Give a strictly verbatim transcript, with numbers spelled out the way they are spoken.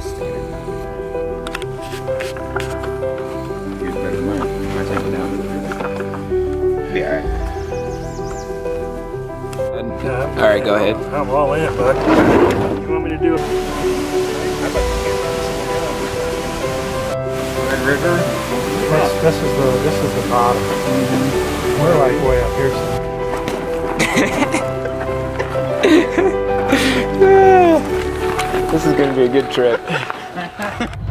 standard. Here's better than mine. Mine's hanging down. Be alright. Alright, go ahead. I'm all in, bud. You want me to do it? Red River? This, this is the this is the bottom. Mm-hmm. We're like way up here. This is gonna be a good trip.